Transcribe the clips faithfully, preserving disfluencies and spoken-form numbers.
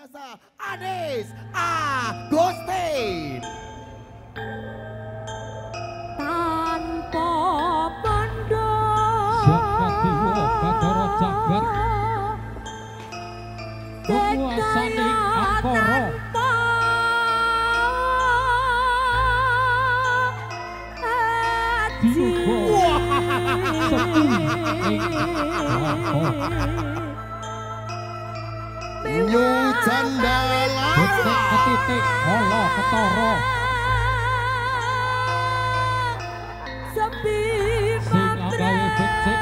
biasa Anies Agustin. Tanpa bondo jagat dewa Bathara jagat penguasaning angkara diuga sepuh ing Nyu Candala Becik ketitik ala ketara sepi sing agawe becik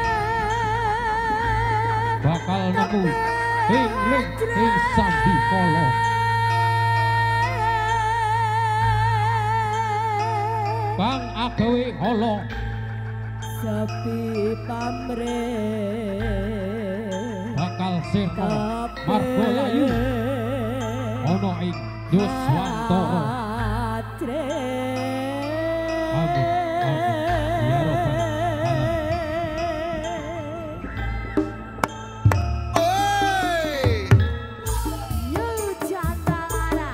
bakal nemu ing ring ing sambikala bang agawe ala sepi pamrih bakal sirna margolayu ana ing Yuswantara. Amin, amin, ya Rabbal alamin. Oi. Yu Candala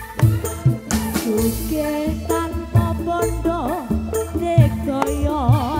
Sugih tanpa bondo dek daya